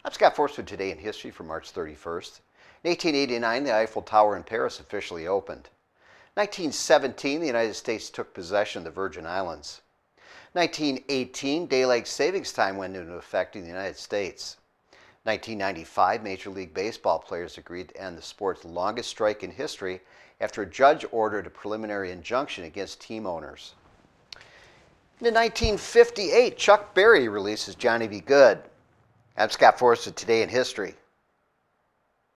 I'm Scott Forbes with Today in History for March 31st. In 1889, the Eiffel Tower in Paris officially opened. 1917, the United States took possession of the Virgin Islands. 1918, daylight savings time went into effect in the United States. 1995, Major League Baseball players agreed to end the sport's longest strike in history after a judge ordered a preliminary injunction against team owners. In 1958, Chuck Berry releases Johnny B. Goode. I'm Scott Forbes with Today in History.